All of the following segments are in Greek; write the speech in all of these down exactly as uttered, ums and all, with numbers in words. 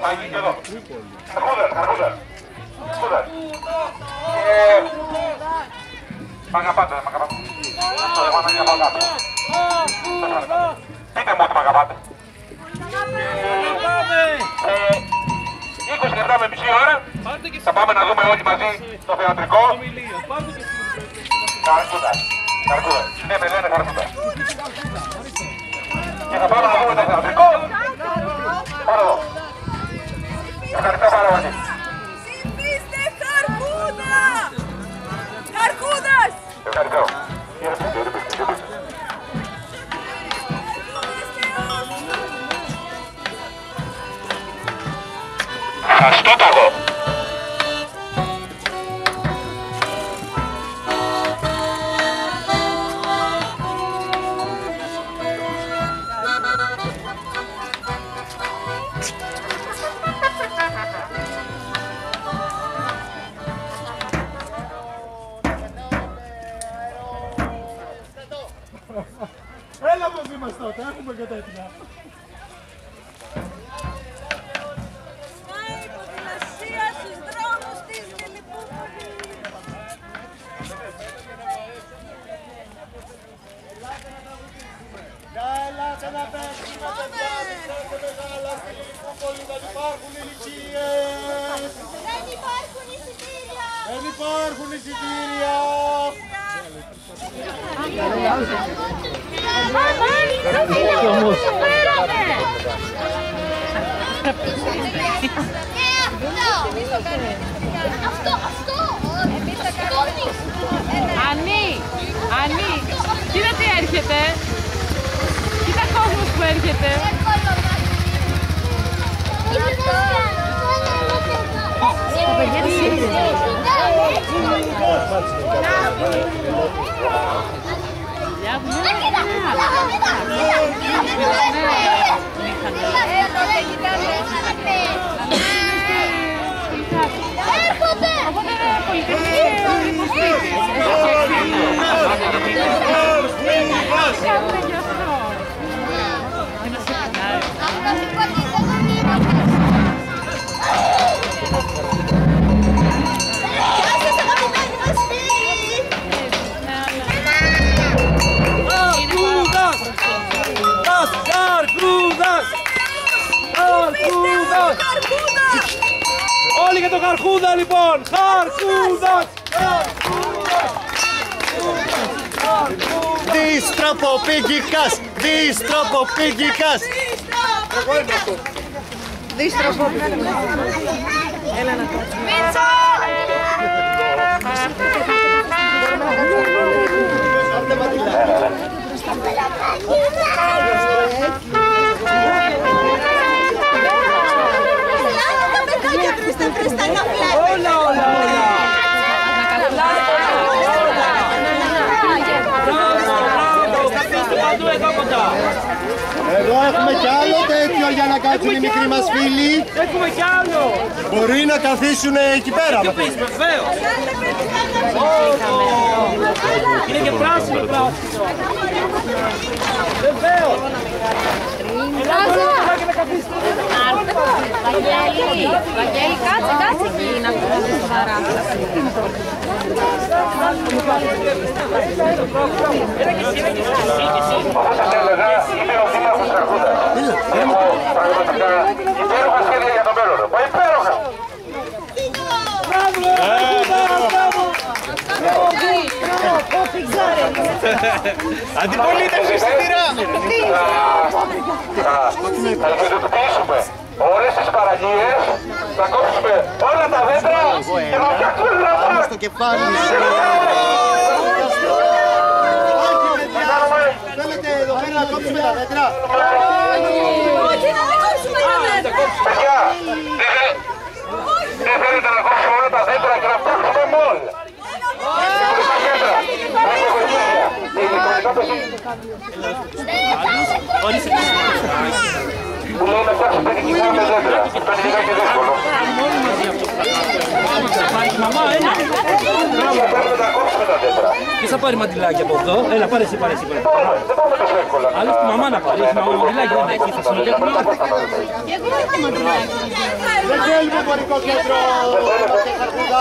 Μάγει και εδώ. Καρχούδας, καρχούδας. Καρχούδας. Μ' αγαπάτε, μ' αγαπάτε. Αυτό δεν μ' αγαπάτε. Πείτε μου ότι μ' αγαπάτε. είκοσι λεπτά με μισή ώρα. Θα πάμε να δούμε όλοι μαζί το θεατρικό. Καρχούδας. Καρχούδας. Ναι, με λένε Καρχούδας. Και θα πάμε να δούμε το θεατρικό. Πάρω εδώ. Ευχαριστώ πάρα πολύ. Ψηφίστε Καρχούδα! Καρχούδας! Ευχαριστώ. Αστόταγο. Έλα μαζί μας τότε, έχουμε και τέτοια. Πάει υποδηλασία στους δρόμους της Φιλιππούπολης. Για ελάτε να παίξουμε παιδιά, δεν μεγάλα στη Φιλιππούπολη, δεν υπάρχουν ηλικίες. Δεν υπάρχουν εισιτήρια. Δεν υπάρχουν εισιτήρια. Αυτό, αυτό! Ανή, Ανή, κοίτα τι έρχεται. Κοίτα κόσμος που έρχεται. Τα παιδιά της Όλοι για τον Καρχούδα λοιπόν! Καρχούδας! Διστροποπήγικας! Διστροποπήγικας! Δίστροπο. Έλα να κάτσουμε. Όλα, όλα, όλα! Εδώ έχουμε κι άλλο τέτοιο για να κάτσουν οι μικροί μας φίλοι. Έχουμε κι άλλο! Μπορεί να καθίσουν εκεί πέρα. Βεβαίως! Είναι και πράσινο πράσινο! Βεβαίως! Ελά και να καθίσετε! Βαγγέλη, Βαγγέλη, κάτσε, κάτσε εκεί να ακούμε τη παράσταση. Όπως σας έλεγα, είμαι ο δήμαρχος Καρχούδας. Έχω πραγματικά υπέροχα σχέδια για τον μέλλον. Μα υπέροχα! Αντιπολίτευση στη μοίρα! Θα ιδιωτικοποιήσουμε όλες τις παραλίες, θα κόψουμε όλα τα δέντρα και θα φτιάξουμε ένα πάρκο. Στο κεφάλι σου! Θέλετε εδώ πέρα να κόψουμε τα δέντρα? Όχι, να μην κόψουμε τα δέντρα! Παιδιά, δεν θέλετε να κόψουμε όλα τα δέντρα και να φτιάξουμε μόλ. Ηλεκτρονικά κέντρα, ηλεκτρονικά παιχνίδια. που λέει να φτιάξει παιδική με δέντρα. Αυτό είναι λιγάκι δύσκολο. Μαμά, ένα. Θα πρέπει να κόψουμε τα δέντρα. Και θα πάρει μαντιλάκι από εδώ. Έλα, πάρε εσύ, πάρε εσύ. Δεν πάμε τόσο εύκολα. Άλλο στη μαμά να πάρει. Έχει μαμά μαντιλάκι, δεν έχει. Θα συμμετέχουμε. Δεν θέλουμε εμπορικό κέντρο και χαρκούδα.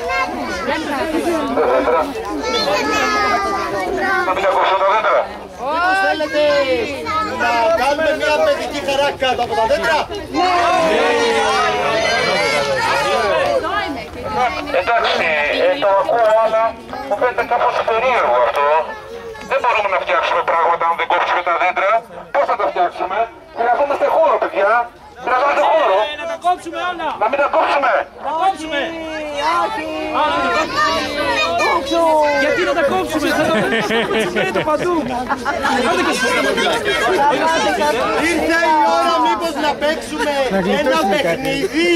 Να μην ακούσω τα δέντρα. Μήπως θέλετε να κάνουμε μια παιδική χαρά κάτω από τα δέντρα? Εντάξει, ε, το ακούω, αλλά μου φαίνεται κάπως περίεργο αυτό. Δεν μπορούμε να φτιάξουμε πράγματα αν δεν κόψουμε τα δέντρα. Πώς θα τα φτιάξουμε? Χρειαζόμαστε χώρο, παιδιά. Χρειαζόμαστε χώρο. Ε, να τα κόψουμε όλα. Να μην τα κόψουμε. Να τα κόψουμε. Α, να τα κόψουμε. Γιατί να τα κόψουμε? Θα τα κόψουμε το παντού. Άντε και εσείς τα μαντιλάκια. Ήρθε η ώρα μήπως να παίξουμε ένα παιχνίδι?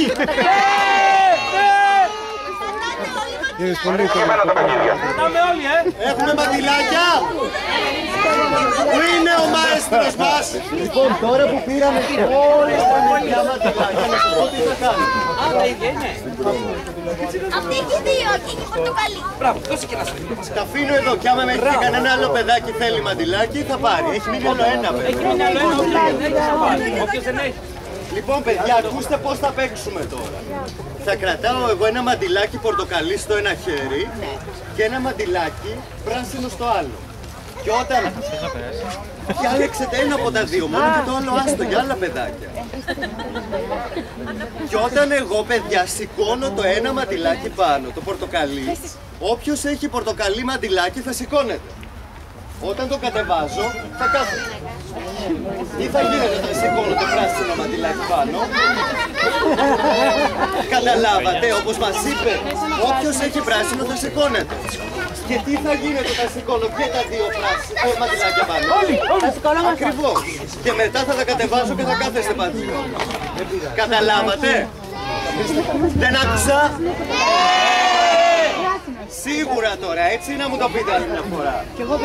Εμένα τα παιχνίδια. Πάμε όλοι, ε. Έχουμε μαντιλάκια? Πού είναι ο μαέστρος μας? Λοιπόν, τώρα που πήραμε όλα τα μαλλιά μαντιλάκια, να σας πω τι θα κάνουμε. Αυτή έχει δύο και έχει πορτοκαλί. Μπράβο, δώσε και ένα σου. Τα αφήνω εδώ κι άμα μέχρι και κανένα άλλο παιδάκι θέλει μαντιλάκι θα πάρει. Έχει μείνει άλλο ένα παιδί. Έχει μείνει άλλο ένα, δεν έχει να πάρει. Όποιος δεν έχει. Λοιπόν παιδιά, ακούστε πώς θα παίξουμε τώρα. Θα κρατάω εγώ ένα μαντιλάκι πορτοκαλί στο ένα χέρι και ένα μαντιλάκι πράσινο στο άλλο. Και όταν διάλεξετε ένα από τα δύο, μόνο και το άλλο άστο για άλλα παιδάκια. Και όταν εγώ, παιδιά, σηκώνω το ένα μαντιλάκι πάνω, το πορτοκαλί, όποιος έχει πορτοκαλί μαντιλάκι θα σηκώνεται. Όταν το κατεβάζω, θα κάθεται. Τι θα γίνεται όταν σηκώνω το πράσινο μαντιλάκι πάνω? Καταλάβατε, όπως μας είπε, όποιος έχει πράσινο θα σηκώνεται. Και τι θα γίνεται όταν σηκώνω και τα δύο πράσινα μαντιλάκια πάνω? Ακριβώς. Και μετά θα τα κατεβάζω και θα κάθεστε μαζί. Καταλάβατε? Δεν άκουσα? Σίγουρα τώρα, έτσι να μου το πείτε άλλη μια φορά. Κι εγώ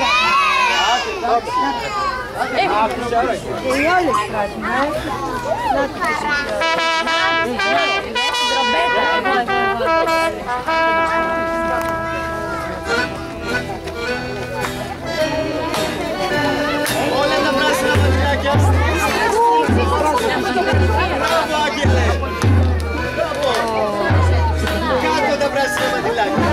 όλα τα πράσινα μαντιλάκια. Μπράβο, Άγγελε. Κάτω τα πράσινα μαντιλάκια.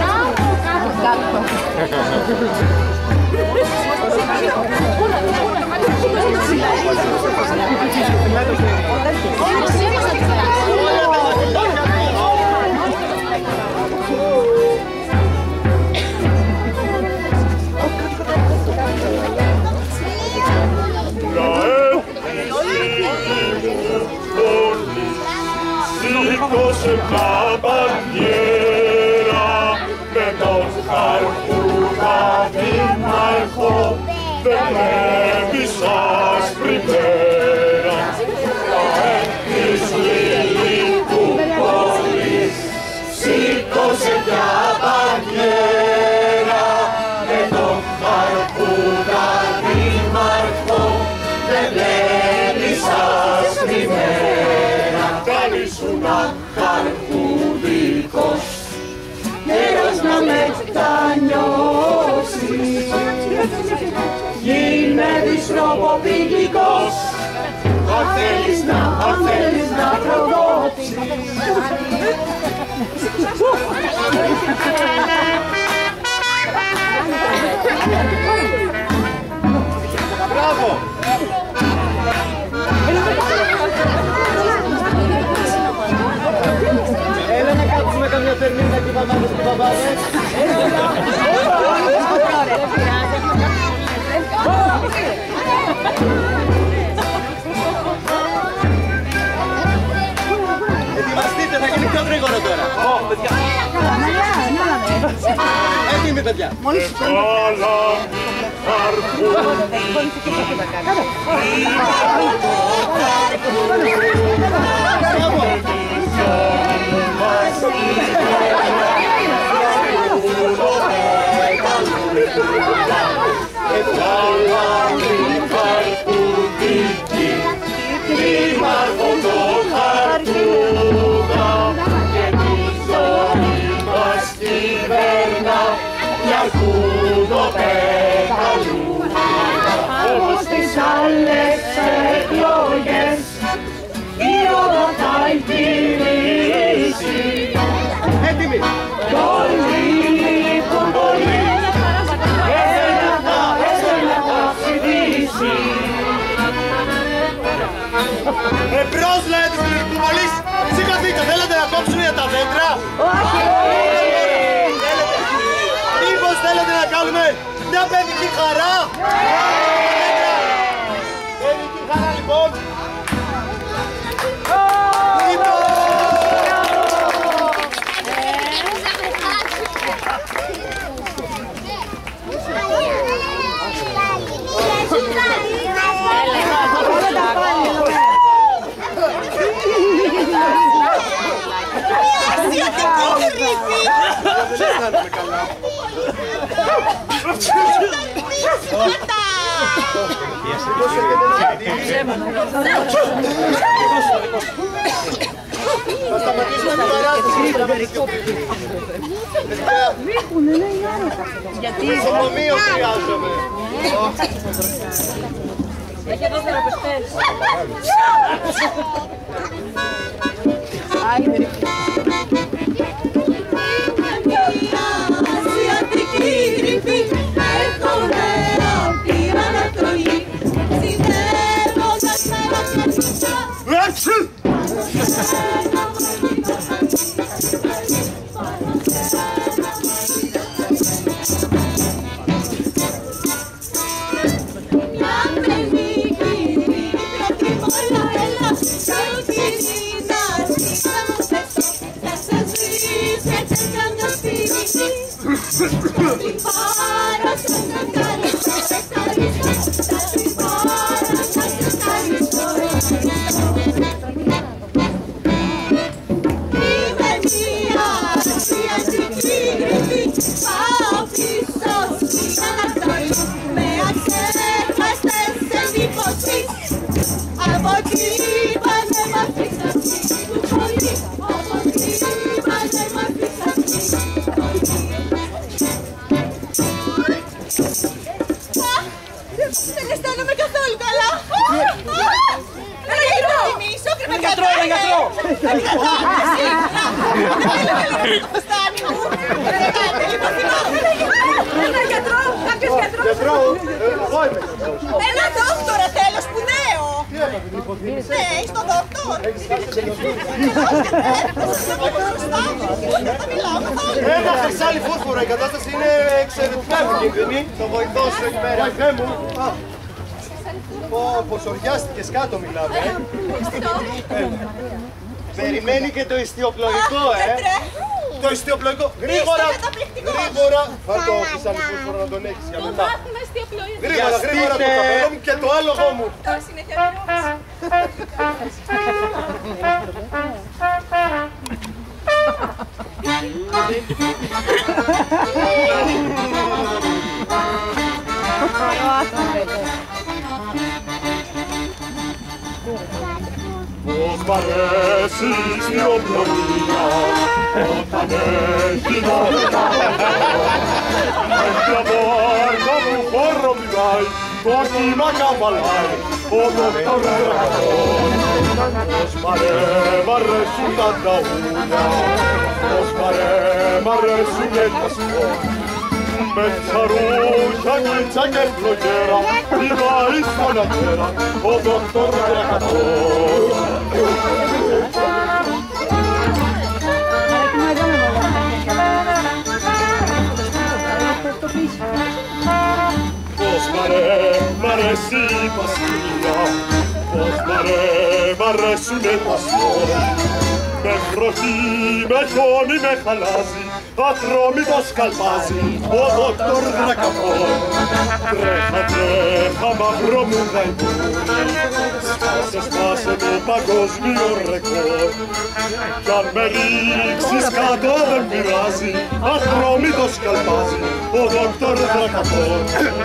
Σήκωσε μια μπανιέρα με τον Χαρκούδα δήμαρχο, δεν βλέπεις άσπρη πέρα, τα της Λιλικού πόλης. Σήκωσε μια μπανιέρα με τον Χαρκούδα δήμαρχο, δεν βλέπεις άσπρη πέρα, κι ήσουν χαρκούδικος, καιρός να μετανιώσεις, γίνε δυστροποπηλικός, αν θέλεις να, αν θέλεις να προδώσεις. Μπράβο! Έλα να κάτσουμε καμιά τερμίνα και παπάδες και παπάδες. Ετοιμαστείτε, θα γίνει πιο γρήγορο τώρα. Έτοιμοι παιδιά. Έβαλα χαρκούδι. Παιδική χαρά! Παιδική χαρά λοιπόν! Θα σταματήσουμε την παράσταση. Γιατί νοσοκομείο χρειάζομαι. Έχει εδώ θεραπευτές. Ασιατική κρυφή, έρχομαι απ' την Ανατολή, συνδέοντας με βαθιά. Δεν αισθάνομαι καθόλου καλά. Ένα γιατρό! Ένα γιατρό, ένα γιατρό! Ένα γιατρό, κάποιος γιατρός. Γιατρό, εγώ είμαι. Ένα δόκτορα τέλος, σπουδαίο. Ναι, είσαι το δόκτορ. Ένα χρυσάλι φούσφορο, η κατάσταση είναι εξαιρετικά επικίνδυνη. Το βοηθό σου εκεί πέρα. Βοηθέ μου. Πω, σοριάστηκες κάτω μιλάμε. Περιμένει και το ιστιοπλοϊκό, ε. Το ιστιοπλοϊκό. Γρήγορα, γρήγορα. Φάρ' το χρυσάλι φούσφορο να τον έχεις για μετά. Γρήγορα, γρήγορα το καπέλο μου και το άλογο μου. Πώς μ' αρέσει στη οπλωνία όταν έχει νόημα. Έχει από άρκα μου χώρο μιλάει, το κύμα καβαλάει ο δόκτωρ Δρακατών. Πώς μ' αρέσουν τα ταούλια, πώς μ' αρέσουν τα σκόνια. Με τσαρούχια, γλίτσα και φλογέρα, μιλάει στον αγέρα ο δόκτωρ Δρακατών. Πώς μ' αρέσει η πασίλια, πώς μ' αρέσουνε τα σκόνη. Με βροχή, με χιόνι, με χαλάζει, ατρόμητο σκαλπάζει ο δόκτωρ Δρακατών. Τρέχα, τρέχα, μαύρο μου γαϊδούρι, σπάσε, σπάσε το παγκόσμιο ρεκόρ. Κι αν με ρίξεις κάτω δεν πειράζει, ατρόμητο σκαλπάζει ο δόκτωρ Δρακατών.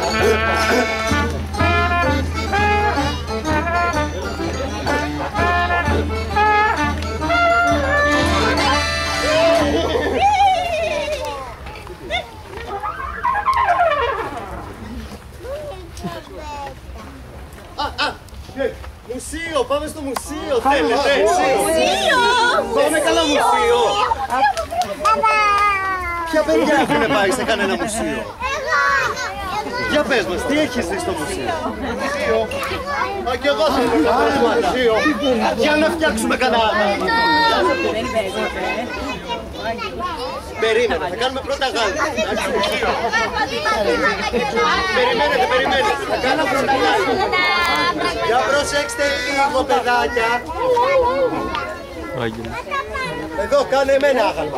Μουσείο, πάμε στο μουσείο, θέλετε, μουσείο! Πάμε καλά μουσείο! Ποια παιδιά έχουν πάει σε κανένα μουσείο? Για πες μας, τι έχεις δει στο μουσείο? Μουσείο! Μα κι εγώ θέλω να πάω στο μουσείο! Για να φτιάξουμε κανένα! Περίμενε, θα κάνουμε πρώτα γάλμα. Περιμένετε, περιμένετε. Θα κάνουμε πρώτα γάλμα. Για προσέξτε λίγο, παιδάκια. Εδώ, κάνε εμένα άγαλμα.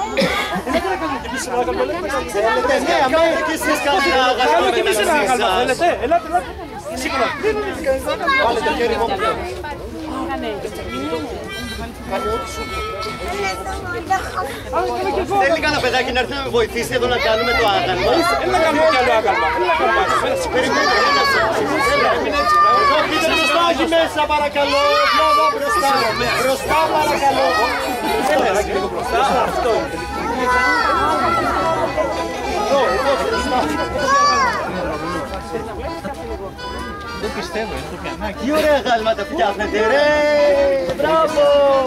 Θέλετε, ναι, αμέσως και εσείς κάνετε άγαλμα. Κάνουμε και εμείς ένα άγαλμα, θέλετε. Ελάτε, ελάτε. Σίγουρα. Βάλε το χέρι μου. Θέλει κανένα παιδάκι να έρθει να με βοηθήσει εδώ να κάνουμε το άγαλμα. Έλα να κάνουμε κι άλλο άγαλμα. Περιμένετε, ένα εδώ πείτε μπροστά, εκεί μέσα παρακαλώ. Εδώ μπροστά. Μπροστά παρακαλώ. Έλα, λίγο μπροστά. Αυτό είναι. Εδώ, εδώ μπροστά. Δεν πιστεύω, είναι το πιανάκι. Τι ωραία γάλματα φτιάχνετε, ρε! Μπράβο!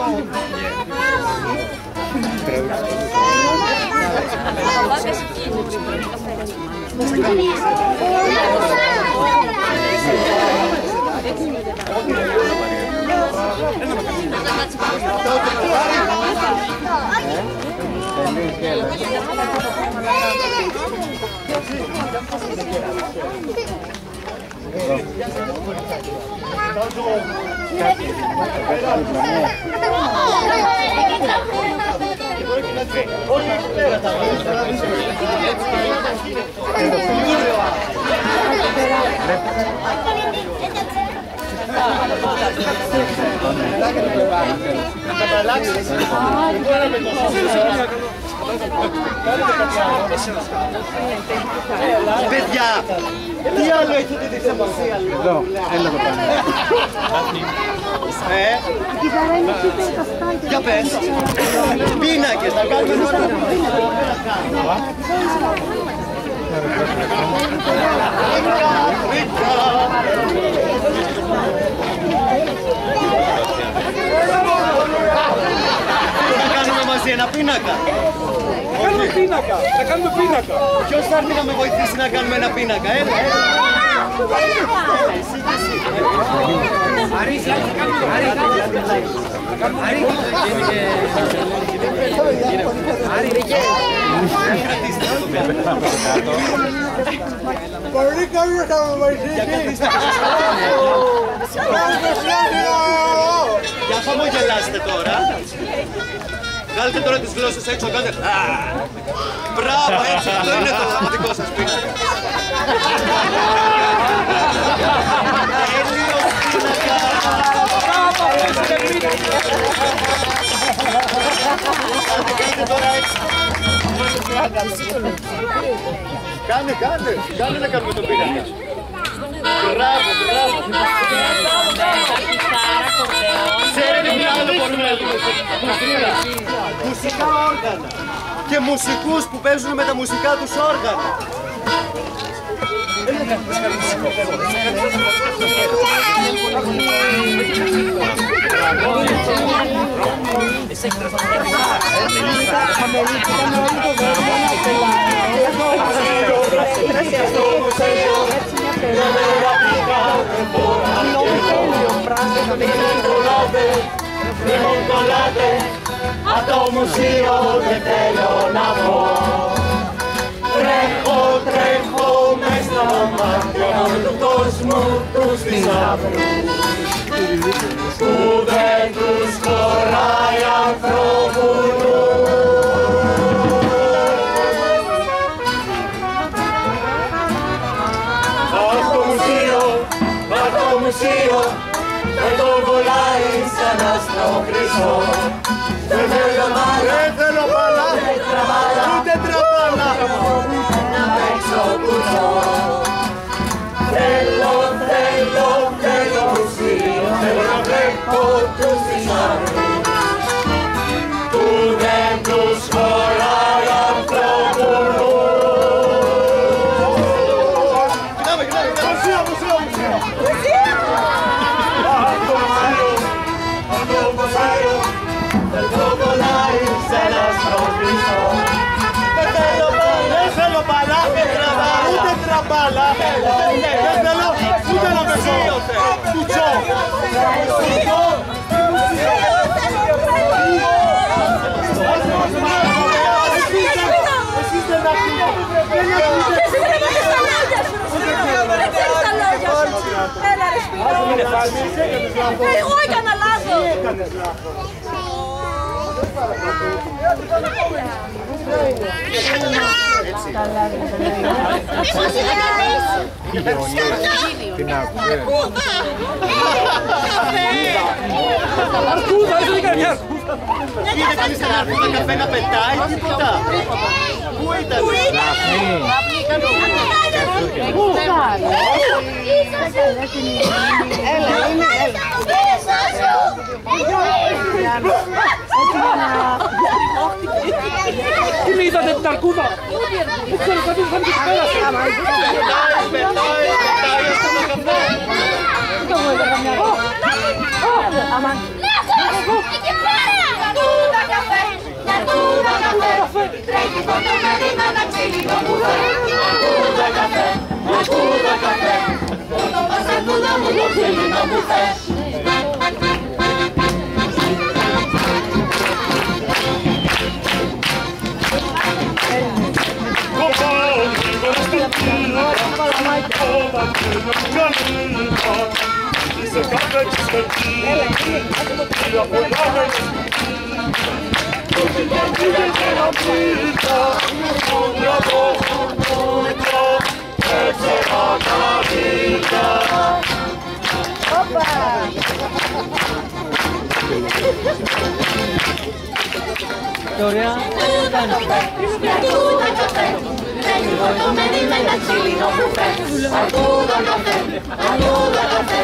Παιδιά, τι άλλο έχετε τη σημασία λίγο? Εδώ, έλα το πάνω. Ε, για πες. Πίνακες, θα κάνουμε τώρα. Θα κάνουμε μαζί ένα πίνακα. Θα κάνουμε πίνακα, θα κάνουμε πίνακα. Ποιος θα έρθει να με βοηθήσει να κάνουμε ένα πίνακα, έλα, έλα. Εσύ και εσύ. Πολύ καλή θα με βοηθήσει. Για χαμογελάστε τώρα. Βγάλετε τώρα τις γλώσσες έξω, κάντε. Μπράβο, έτσι, αυτό είναι το δικό σας πίνακα. Κάντε τώρα έτσι. Κάνε, κάνε, κάνε να κάνουμε το πίνακα. Μπράβο, μπράβο. Ξέρετε τι άλλο μπορούμε να δούμε? Μουσικά όργανα. Και μουσικούς που παίζουν με τα μουσικά τους όργανα. Από το μουσείο δεν θέλω να πω. Τρέχω, τρέχω μες στα μάτια του κόσμου τους θησαυρούς που δεν τους χωράει ανθρώπου νου. Απ' το μουσείο, απ' το μουσείο δεν το κολλάει σαν άστρο χρυσό. Δεν θέλω μάλλα, δεν θέλω μάλλα, ούτε τραβάλα, να παίξω κουτσό. Θέλω, θέλω, θέλω μουσείο, θέλω να βλέπω τους θησαυρούς που δεν τους χωράει ανθρώπου νου. Κοιτάμε, κοιτάμε, μουσείο, μουσείο, μουσείο. Απ' το μουσείο, απ' το μουσείο δεν το κολλάει σε ένα άστρο χρυσό. Δεν θέλω μπάλα, δεν θέλω μπάλα, ούτε τραμπάλα. Δεν θέλω ούτε να παίξω κουτσό. Κουτσό. Εγώ έκανα λάθος. Τι έκανες λάθος? Μήπως είναι κανείς. Την άκουσε. Αρκούδα, δεν έκανε μια αρκούδα. Είδε κανείς ένα αρκούδα καφέ να πετάει, τίποτα. Πού ήταν? Πού είναι? Έλα, είναι, έλα. Τι με είδατε την αρκούδα. Δεν ξέρω, κάτι μου φάνηκε στην πέραση. Πετάει, πετάει, πετάει στο καφέ. Εκεί πέρα! Αρκούδα καφέ! Αρκούδα καφέ! Τρέχει το μερίδα να ξύλινο που θέλει. Αρκούδα καφέ! Αρκούδα καφέ! Πού το πας αρκούδα μου το ξύλινο που θες. Se cade cistercina e appoggiamo il così tanti che la vita non mi avrò e sarà capita. Ωραία. Αρκούδα καφέ! Τρέχει το μερίδα να ξύλινο που θες. Αρκούδα καφέ! Αρκούδα καφέ!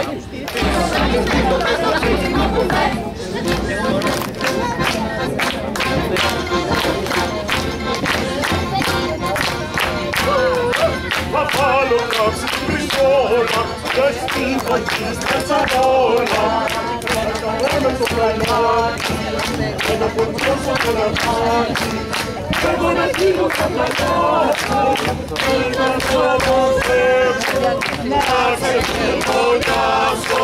La pallona si brisola, destinta in stessa vola. Guarda sopra i mari, e dopo il corso con la mani. Vengono al filo sopra il corso, e il corso non fermo, ma sempre il cogliasco.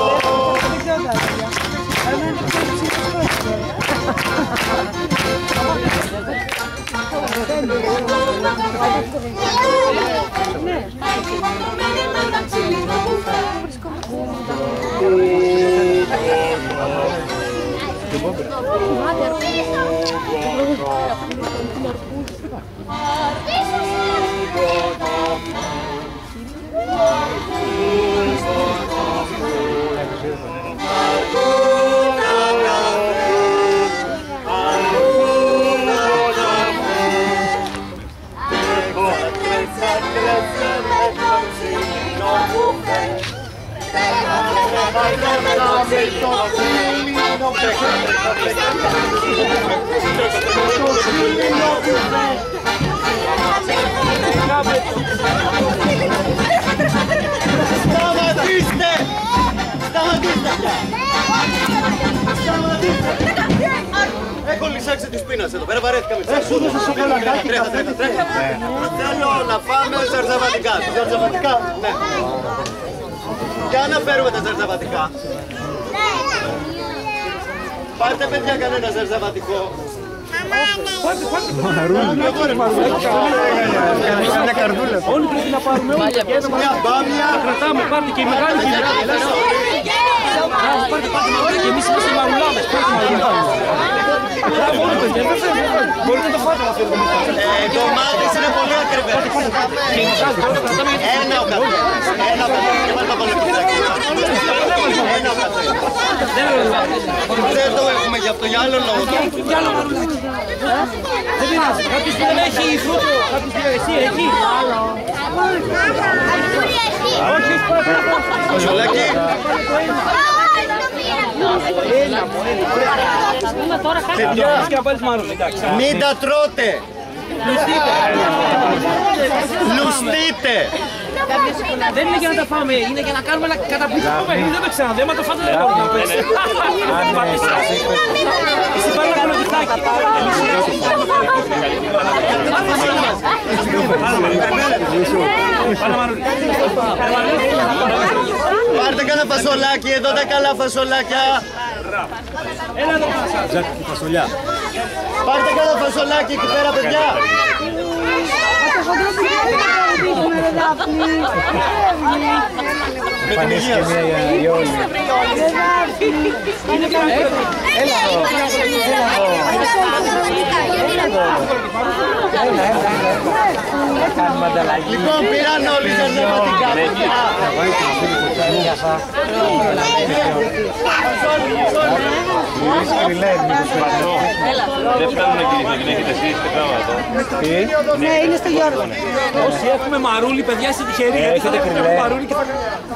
Σταματήστε! Σταματήστε! Έχω λυσάξει τη σπίνας εδώ πέρα, βαρέθηκα με τις Σου δώσα σοκολατάκι. Τρέχα, τρέχα, τρέχα. Θέλω να πάμε ζαρζαβατικά. Ζαρζαβατικά. Ναι. Για να φέρουμε τα ζαρζαβατικά. Πάρτε παιδιά κανένα ζαρζαβατικό. Μια καρδούλα. Όλοι πρέπει να πάρουμε όλοι. Μια μπάμια. Κρατάμε, πάρτε και η μεγάλη γυναίκα. Πάρτε, πάρτε μαζί και εμείς είμαστε μαρουλάδες. Μπράβο όλοι παιδιά, δεν θέλετε. Μπορείτε να το φάτε να φέρετε μετά. Ε, το μάτις είναι πολύ ακριβές. Ένα ο καθένας. Ένα ο καθένας. Και βάλτε το λεπτάκι. Ένα ο καθένας. Δεν το έχουμε για αυτό, για άλλο λόγο. Για άλλο μαρουλάκι. Δεν πειράζει. Κάποιος που δεν έχει φρούτο, κάποιος που εσύ εκεί. Όχι, όχι πάρα. Κοζολάκι. Μην τα τρώτε. Λουστείτε. Δεν είναι για να τα φάμε, είναι για να κάνουμε ένα καταπληκτικό παιχνίδι. Δεν το ξέρω, δεν μα το φάτε δεν μπορείτε να παίξετε. Εσύ πάρε ένα κολοκυθάκι. Πάρτε κανένα φασολάκι, εδώ τα καλά φασολάκια. Έλα εδώ. Φασολιά. Πάρτε κανένα φασολάκι εκεί πέρα, παιδιά. Αυτό Με την υγεία σου. Λοιπόν, πήραν όλοι τα νεύμα την καρδιά. Δεν φτάνουν να έχετε εσείς τα πράγματα. Ναι, είναι στο Γιώργο. Όσοι έχουμε μαρούλι, παιδιά, είστε τυχεροί. Έχετε μαρούλι και θα...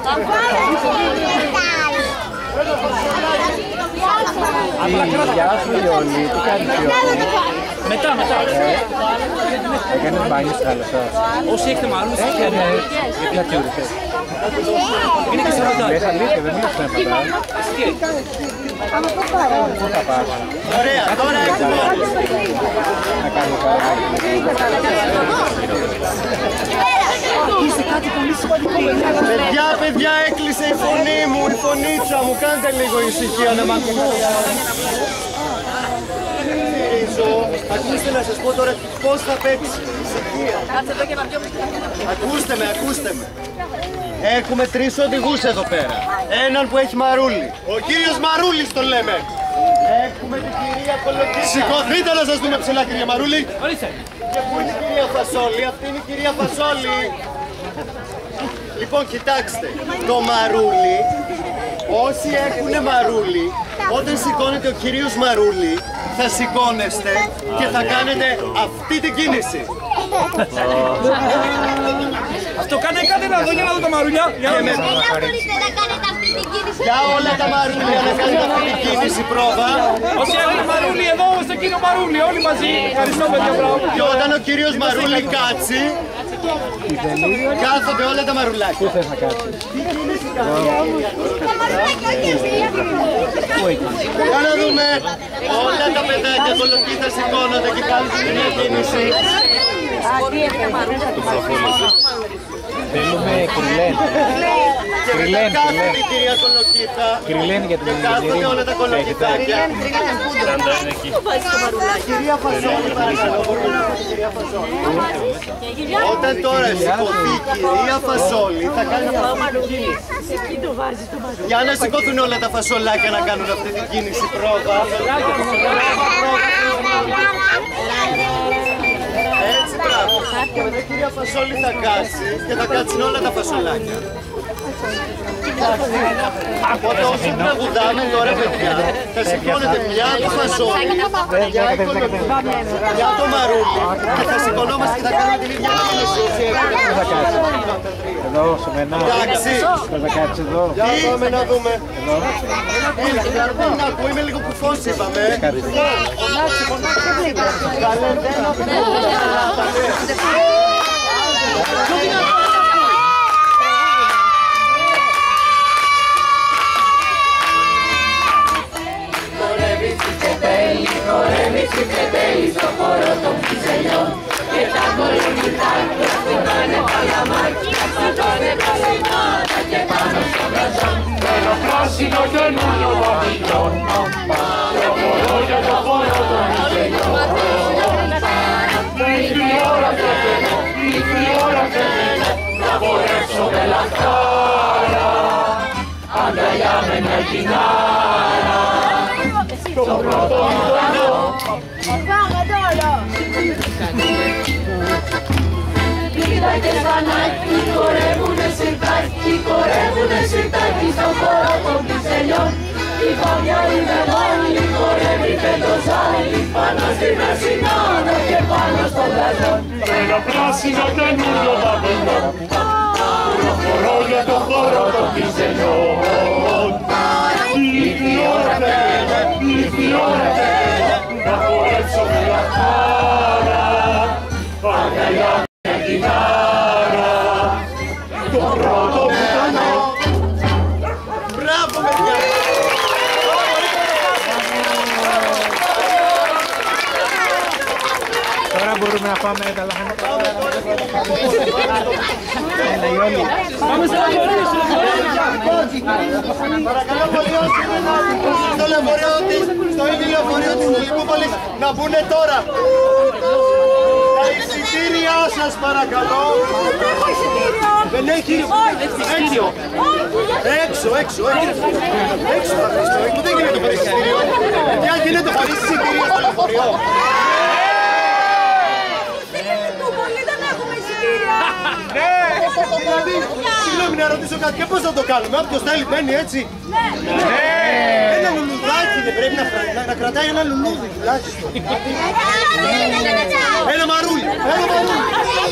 Γεια σου Ιόλη, τι κάνεις Ιόλη? Μετά, μετά. Έκανες μπάνιο στη θάλασσα? Όσοι έχετε μαρούλι, σας Έκανε, γιατί ατιούρησες? είναι και σαραντάκι. Λες αλήθεια, δεν μιλάς ψέματα. Πού θα πας? Ωραία, τώρα έχουμε όλους. Να κάνω κάτι. Παιδιά, παιδιά, έκλεισε η φωνή μου, η φωνίτσα μου. Κάντε λίγο ησυχία να μ' ακούτε. Ακούστε να σας πω τώρα πώς θα παίξει. Ησυχία. Ακούστε με, ακούστε με. Έχουμε τρεις οδηγούς εδώ πέρα. Έναν που έχει μαρούλι. Ο κύριος Μαρούλης το λέμε. Έχουμε την κυρία Κολοκύθα. Σηκωθείτε να σας δούμε ψηλά, κυρία Μαρούλη. Και πού είναι η κυρία Φασόλη? Αυτή είναι η κυρία Φασόλη. Λοιπόν, κοιτάξτε. Το μαρούλι, όσοι έχουν μαρούλι, όταν σηκώνεται ο κύριος Μαρούλη, θα σηκώνεστε και θα κάνετε αυτή την κίνηση. Αυτό κάνε, κάνε να δω για να δω τα μαρουλιά. Για να δω. Δεν μπορείτε να κάνετε αυτή την κίνηση. Για όλα τα μαρούλια να κάνετε αυτή την κίνηση πρόβα. Όσοι έχουν μαρούλι εδώ, στο κύριο Μαρούλι, όλοι μαζί. Ευχαριστώ παιδιά, μπράβο. Και όταν ο κύριος Μαρούλη κάτσει, κάθονται όλα τα μαρουλάκια. Πού θες να κάτσεις? Για να δούμε. Όλα τα παιδάκια Κολοκύθα σηκώνονται και κάνουν την ίδια κίνηση. Θέλουμε κρυλέν. Και μετά κάθονται η κυρία Κολοκύθα. Κρυλέν για την Και κάθονται όλα τα κολοκυθάκια. Κυρία Φασόλη, παρακαλώ, μπορούμε να πούμε την κυρία Φασόλη. Όταν τώρα σηκωθεί η κυρία Φασόλη, θα κάνει αυτή την κίνηση. Για να σηκωθούν όλα τα φασολάκια να κάνουν αυτή την κίνηση πρόβα. Έτσι, μπράβο. Και μετά η κυρία Φασόλη θα κάτσει και θα κάτσουν όλα τα φασολάκια. Οπότε όσο τραγουδάμε τώρα, παιδιά, θα σηκώνετε μια το φασόλι, μια η Κολοκύθα, μια το μαρούλι και θα σηκωνόμαστε και θα κάνουμε την ίδια κίνηση. Πού θα κάτσεις? Εδώ, σε μένα. Εντάξει. Θες να κάτσεις εδώ? Για πάμε να δούμε. Να ακούω, είμαι λίγο κουφός είπαμε. Καλέ, δεν ακούω. Χορεύει τσιφτετέλη στο χώρο των πιζελιών και τα κολοκυθάκια κουνάνε παλαμάκια, πατάνε τα σινάτα και πάνω στο βραζόν. Ένα πράσινο καινούριο παβιλιόν, προχωρώ για το χώρο των πιζελιών. Ήρθε η ώρα και θέλω, ήρθε η ώρα και θέλω, να μπορέσω με λαχτάρα, αγκαλιά με μια κινάρα. Το πρώτο μηδανό. Πάμε τώρα. Πήρατε σανάκι, χορεύουνε σιρτάκι, χορεύουνε σιρτάκι στον χώρο των πιζελιών. Η φάβια η μεγάλη χορεύει και το ζάλι πάνω στην πρασινάδα και πάνω στον βραζόν. Ένα πράσινο καινούριο παβιλιόν, προχωρώ για το χώρο των πιζελιών. Ήρθε η ώρα πέρα, ήρθε η ώρα πέρα, να χορέψω με λαχτάρα, αγκαλιά με κιθάρα, το πρώτο μηδανό. Μπράβο, παιδιά! Τώρα μπορούμε να πάμε τα λαχανικά. Έλα, Ιόλη. Πάμε στο λεωφορείο, στο Παρακαλώ πολύ όσοι στο λεωφορείο της, στο ίδιο λεωφορείο της Λιβούπολης να μπουν τώρα. Τα εισιτήριά σας παρακαλώ. Δεν έχω εισιτήριο. Δεν έχει κύριο. Έξω. Έξω, έξω, έξω. Έξω θα Χριστό. Δεν γίνεται χωρίς εισιτήριο. Τι αν γίνεται χωρίς εισιτήριο στο λεωφορείο. Πολύ δεν έχουμε εισιτήρια. Ναι. Δηλαδή, συγγνώμη να ρωτήσω κάτι. Και πώς θα το κάνουμε. Όποιος θέλει μπαίνει έτσι. Ναι. Ένα λουλουδάκι δεν πρέπει να κρατάει ένα λουλούδι τουλάχιστον. Ένα μαρούλι. Ένα μαρούλι.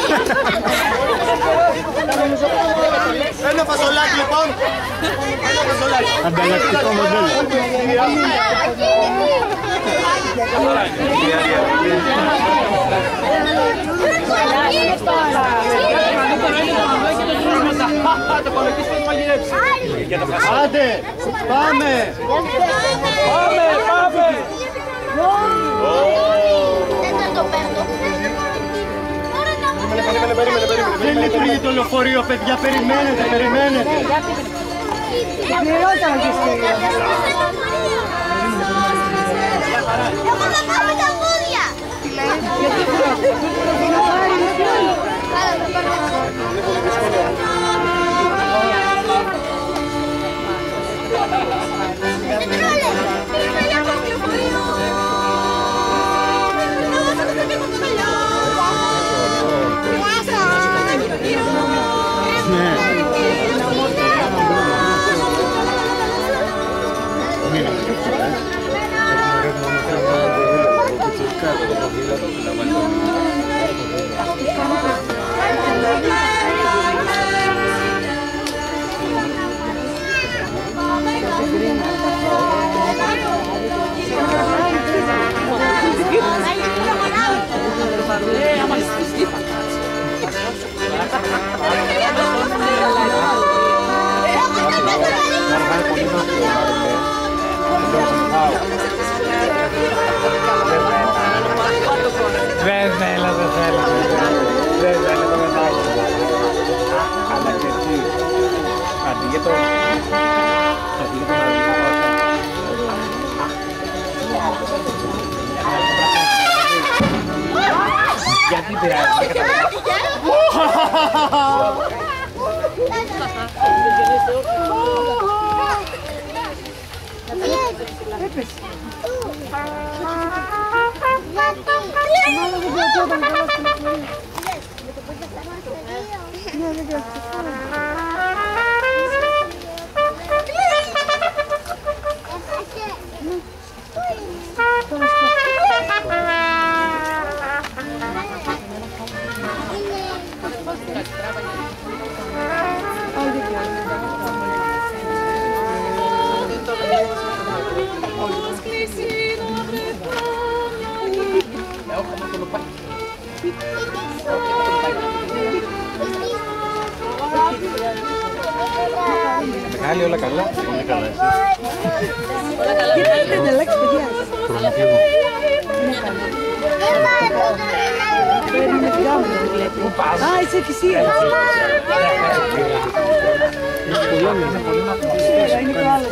Ένα φασολάκι λοιπόν. Ένα φασολάκι. Ανταλλακτικό μοντέλο. Άντε, πάμε. Πάμε, πάμε. Δεν λειτουργεί το λεωφορείο, παιδιά, περιμένετε, περιμένετε. Πληρώσαμε και εισιτήρια. Εγώ θα πάμε τα πόδια. Δεν θέλω, δεν θέλω. Δεν θέλω το μετάλλιο. Αλλά και τι. Αντί για το... Αντί για το μαγικό. Γιατί πειράζει, δεν Μεγάλη, όλα καλά. Πολύ καλά, εσύ. Όλα καλά. Τι θέλετε να αλλάξει, παιδιά. Προμηθεύω. Α, είσαι εκκλησία. Είναι πολύ μακριά. Είναι το άλλο.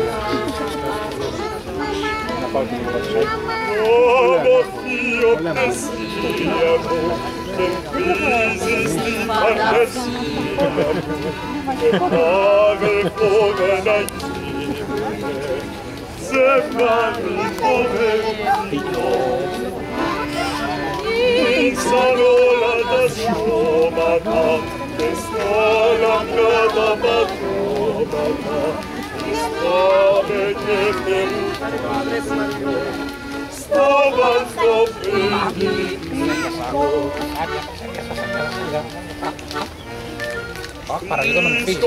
Να πάω και λίγο πατσό. Παραλίγο να μου φύγεις.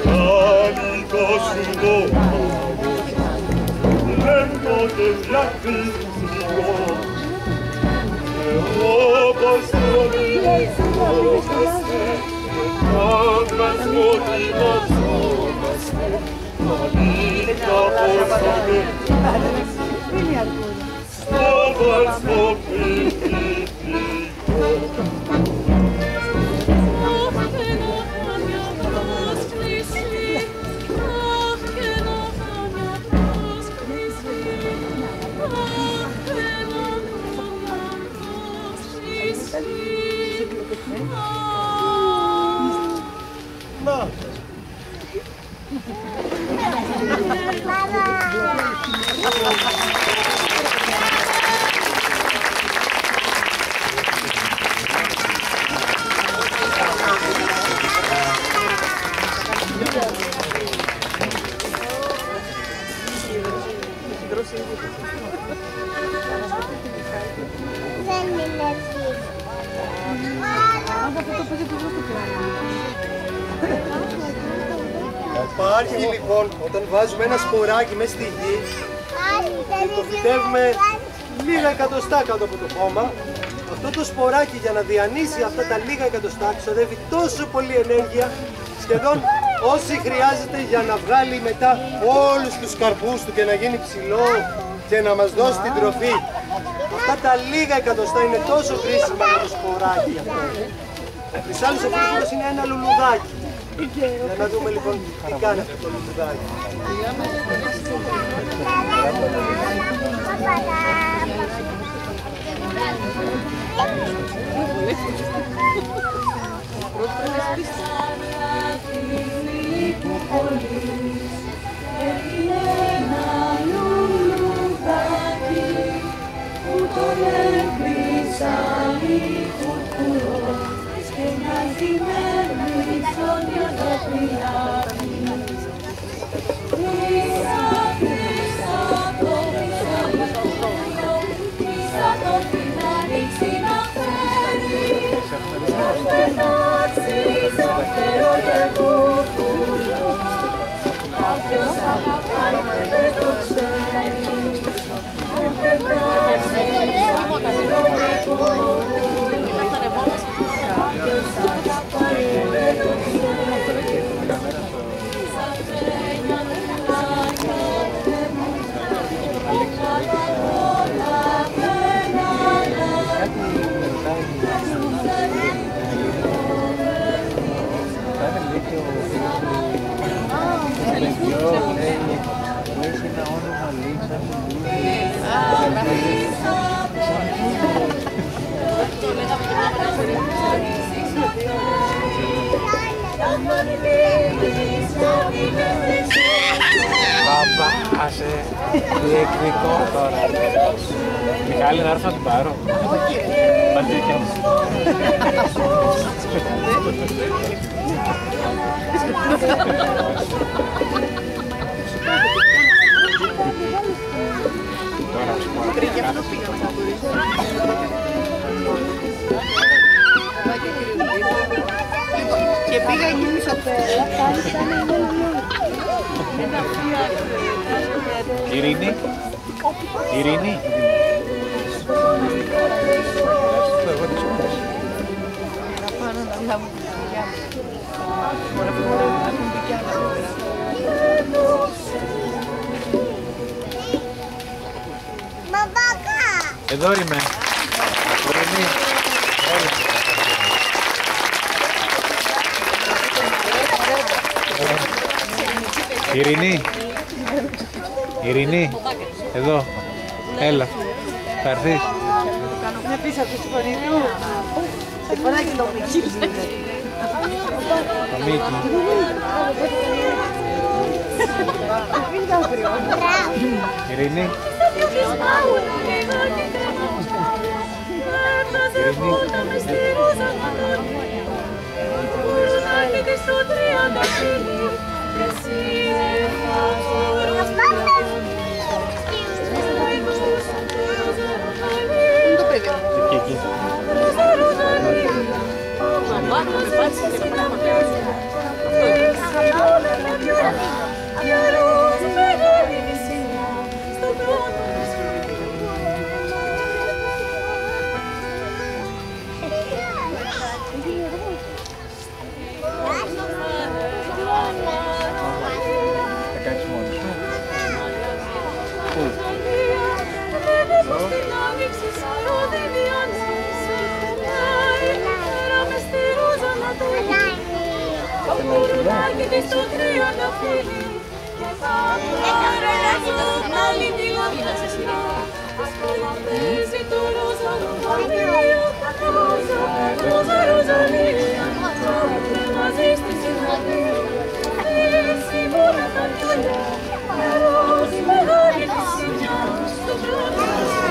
Μηχανικό σου το πάγος, λεπτότε διακριτικό. Εγώ πως προμοιαζόμαστε, πάντας μοτιμαζόμαστε, αλήθεια πως αμετρίζουμε, στο βάσμο ποιητικό. Να! Δεν είναι έτσι. Υπάρχει λοιπόν όταν βάζουμε ένα σποράκι μέσα στη γη και το φυτεύουμε λίγα εκατοστά κάτω από το χώμα, αυτό το σποράκι για να διανύσει αυτά τα λίγα εκατοστά ξοδεύει τόσο πολύ ενέργεια, σχεδόν όση χρειάζεται για να βγάλει μετά όλους τους καρπούς του και να γίνει ψηλό και να μας δώσει την τροφή. Αυτά τα λίγα εκατοστά είναι τόσο χρήσιμα για το σποράκι αυτό. Τις άλλες οπωσδήποτε είναι ένα λουλουδάκι. Για να δούμε λοιπόν τι κάνει αυτό το λουλουδάκι. Παπά, άσε, διεκδικό τώρα. Μιχάλη, να έρθω να την πάρω. Πατρίκια μου. Και πήγα εκεί πίσω πέρα. Ειρήνη. Ειρήνη. Μπαμπάκα! Εδώ είμαι. Ειρήνη. Ειρήνη. Εδώ. Έλα. Θα έρθεις. Είναι πίσω από τη φωνή του. Σε φωνάει και το Μίκη. Το Μίκη. Ειρήνη. Εκεί, εκεί. Μαμά, θα πάτσεις και να και της το κρύο το φίλι. Και θα πάρω άλλη τη λαμπρά. Παίζει το ρόζα ρουφανίο, ρόζα, ρόζα, ροζαλία. Και μαζί στη συμφωνία, εσύ όλα τα νιόλια. Ροζ μεγάλη τη σημιά, στο πρώτο.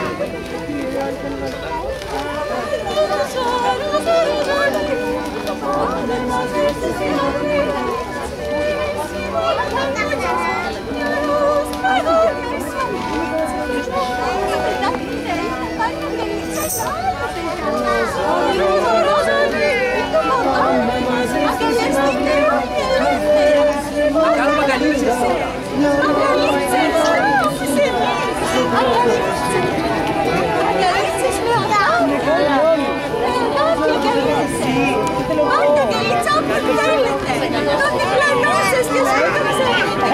Ρόζα, ρόζα, ροζαλία. Και μαζί στη συμφωνία, εσύ όλα τα νιόλια. Ροζ μεγάλη τη Κάνω αγκαλίτσες τώρα. Αγκαλίτσες, αγκαλίτσες μετά. Πάρτε αγκαλίτσα όπου θέλετε. Το διπλανό σας και σας το ξέρετε.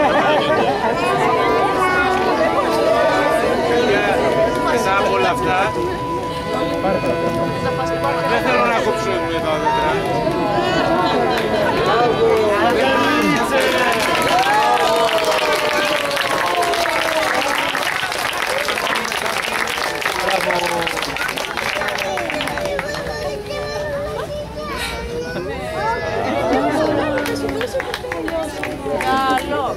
Μετά από όλα αυτά, δεν θέλω να κόψω εδώ δέντρα. Καλό.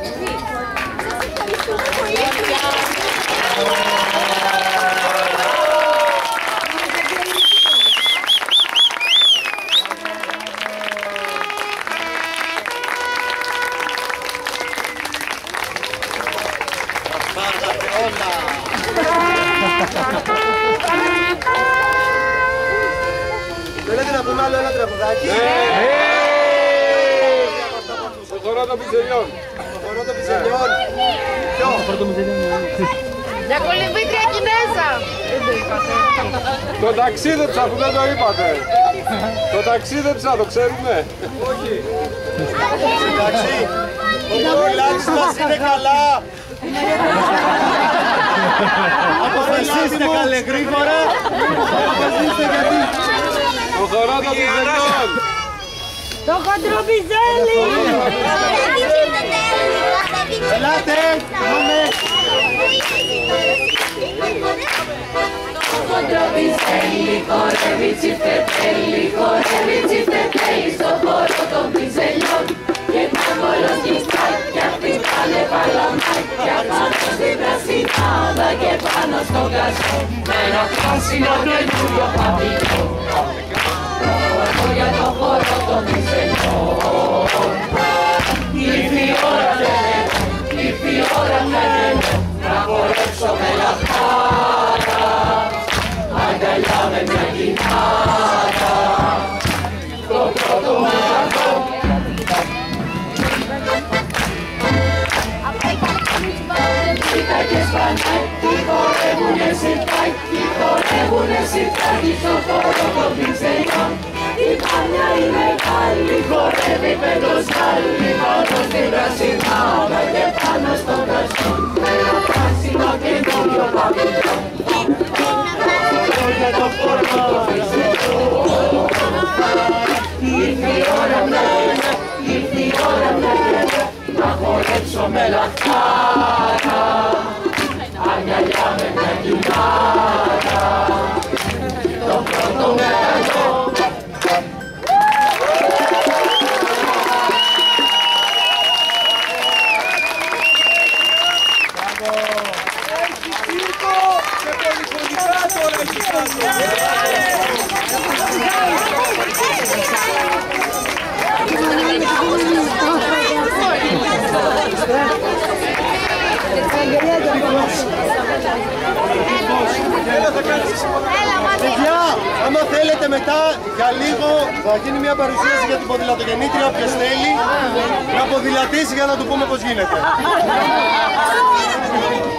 Θέλετε να πούμε άλλο ένα τραγουδάκι? Στο χορό των πιζελιών. Στο χορό των πιζελιών. Ποιο? Για κολυμβήτρια Κινέζα. Το ταξίδεψα που δεν το είπατε. Το ταξίδεψα, το ξέρουμε. Όχι. Εντάξει, ο ποδηλάτης μας είναι καλά. Αποφασίστε καλέ γρήγορα. Αποφασίστε γιατί. Το χορό των πιζελιών. Το χοντροπιζέλι! Ελάτε, πάμε. Το χοντροπιζέλι χορεύει τσιφτετέλι, χορεύει τσιφτετέλι στο χώρο των πιζελιών. Και τα κολοκυστάκια χτυπάνε παλαμάκια πάνω στην πρασινάδα και πάνω στο καζό. Με ένα πράσινο καινούριο παπιλιό. Προχωρώ για το χώρο των πιζελιών. Ήρθε η ώρα λένε, ήρθε η ώρα λένε, να χορέψω με λαχτάρα, αγκαλιά με μια κινάρα. Το πρώτο μου κακό. Κοίτα και σπανάκι, χορεύουνε σιρτάκι, χορεύουνε σιρτάκι στο χώρο των πιζελιών. Η πάνια η μεγάλη χορεύει πεντοζάλι πάνω στην πρασινάδα και πάνω στον καζόν. Με ένα πράσινο καινούριο παπιλιό. Για το χώρο των πιζελιών. Ήρθε η ώρα μένα, ήρθε η ώρα μένα, να χορέψω με λαχτάρα, αγκαλιά με μια κινάρα. Το πρώτο με καλό. Παιδιά, άμα θέλετε μετά για λίγο θα γίνει μια παρουσίαση για την ποδηλατογεννήτρια, όποιος θέλει να ποδηλατήσει για να του πούμε πώς γίνεται.